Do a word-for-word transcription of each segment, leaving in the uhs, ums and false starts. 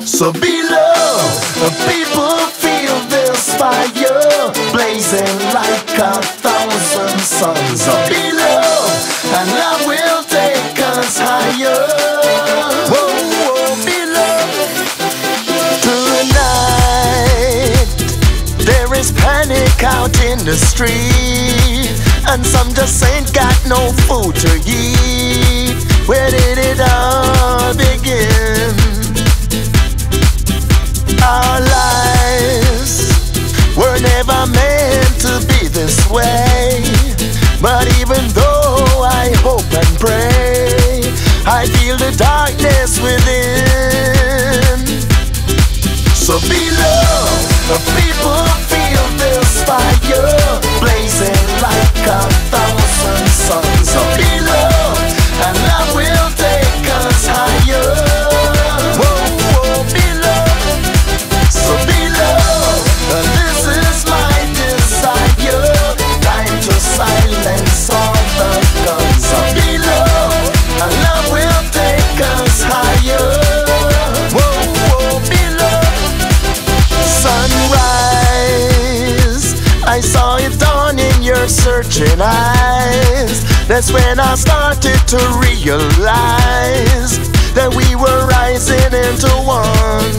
So below, the people feel this fire blazing like a thousand suns. So below, and love will take us higher. Whoa, whoa, below. Tonight, there is panic out in the street, and some just ain't got no food to eat. Where did it all begin? Our lives were never meant to be this way. But even though I hope and pray, I feel the darkness within. So below, the people feel this fire blazing like a thousand suns. So below, and love will take us higher. Whoa, whoa, below. So below, and this is my desire. Time to silence all the guns. So below, and love will take us higher. Whoa, whoa, below. Sunrise, I saw it dawn in your searching eyes. That's when I started to realize that we were rising into one.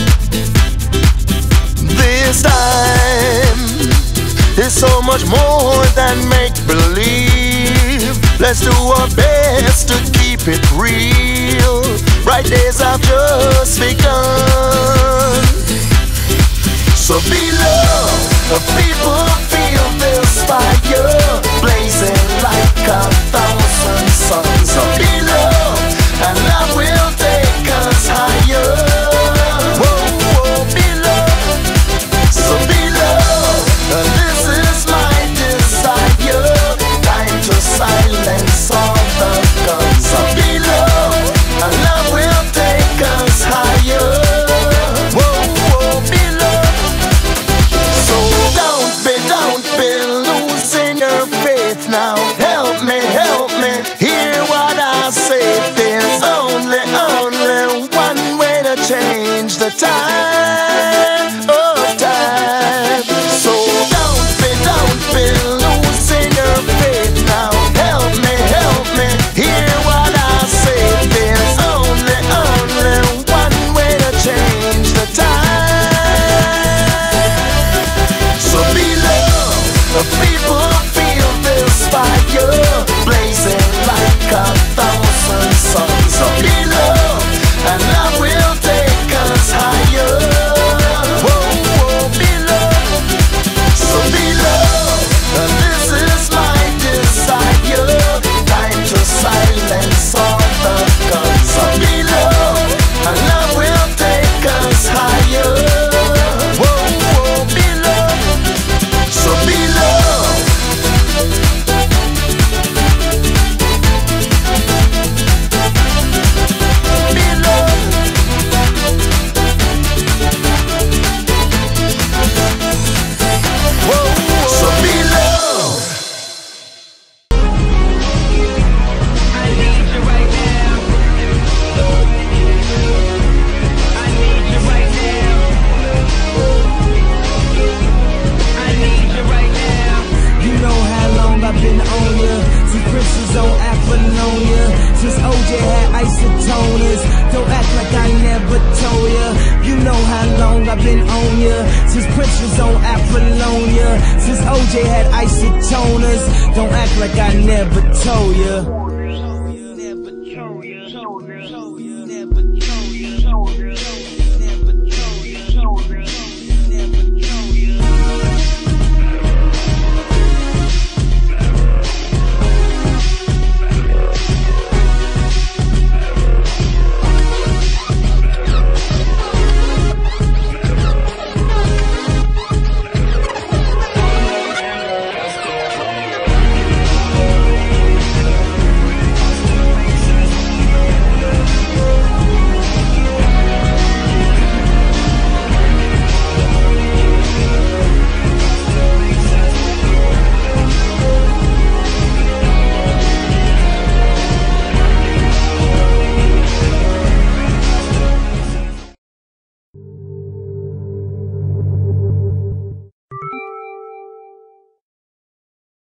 This time is so much more than make-believe. Let's do our best to keep it real. Bright days have just begun. So below, the people feel this fire blazing like a thousand suns. So below, and love will take us higher. Whoa, whoa, below. So below, and this is my desire. Time to silence all the guns. So below, and love will take us higher. Whoa, whoa, below. So don't be, don't be losing your faith now. Help me, help me, hear what I say. There's only, only one way to change the time of time. So don't be, don't be losing your faith now. Help me, help me, hear what I say. There's only, only one way to change the time. So below, the people feel this fire blazing like a thousand suns. So below, and love will take us higher. Whoa, whoa, below. So below, and this is my desire. Time to silence all the guns. So below, and love will take us higher. Whoa, whoa, below. So below. Below. Whoa, whoa. So below. I need you right now. I need you right now. I need you right now. You know how long I've been on ya, since Prince on Apollonia, since O J had isotoners. Don't act like I never told ya. You know how long I've been on ya, since Prince was on Apollonia, since O J had isotoners. Don't act like I never told ya.